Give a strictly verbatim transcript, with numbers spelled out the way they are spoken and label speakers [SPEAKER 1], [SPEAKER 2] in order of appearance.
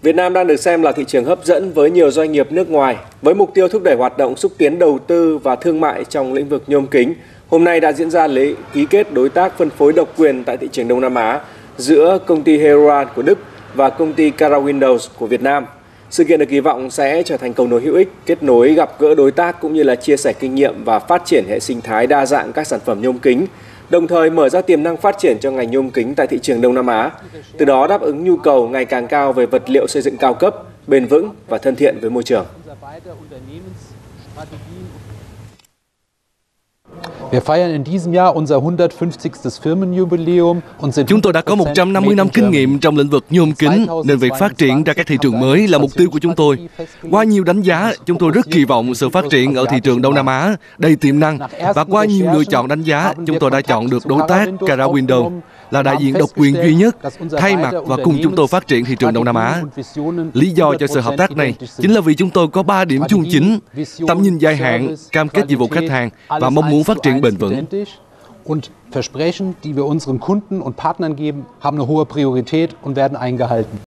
[SPEAKER 1] Việt Nam đang được xem là thị trường hấp dẫn với nhiều doanh nghiệp nước ngoài. Với mục tiêu thúc đẩy hoạt động xúc tiến đầu tư và thương mại trong lĩnh vực nhôm kính, hôm nay đã diễn ra lễ ký kết đối tác phân phối độc quyền tại thị trường Đông Nam Á giữa công ty Heroan của Đức và công ty Cara Windows của Việt Nam. Sự kiện được kỳ vọng sẽ trở thành cầu nối hữu ích, kết nối gặp gỡ đối tác cũng như là chia sẻ kinh nghiệm và phát triển hệ sinh thái đa dạng các sản phẩm nhôm kính, đồng thời mở ra tiềm năng phát triển cho ngành nhôm kính tại thị trường Đông Nam Á, từ đó đáp ứng nhu cầu ngày càng cao về vật liệu xây dựng cao cấp, bền vững và thân thiện với môi trường.
[SPEAKER 2] Chúng tôi đã có một trăm năm mươi năm kinh nghiệm trong lĩnh vực nhôm kính, nên việc phát triển ra các thị trường mới là mục tiêu của chúng tôi. Qua nhiều đánh giá, chúng tôi rất kỳ vọng sự phát triển ở thị trường Đông Nam Á đầy tiềm năng, và qua nhiều lựa chọn đánh giá, chúng tôi đã chọn được đối tác Cara Windows là đại diện độc quyền duy nhất thay mặt và cùng chúng tôi phát triển thị trường Đông Nam Á. Lý do cho sự hợp tác này chính là vì chúng tôi có ba điểm chung chính: tầm nhìn dài hạn, cam kết dịch vụ khách hàng và mong muốn phát triển bền vững.
[SPEAKER 3] Und Versprechen, die wir unseren Kunden und Partnern geben, haben eine hohe Priorität und werden eingehalten.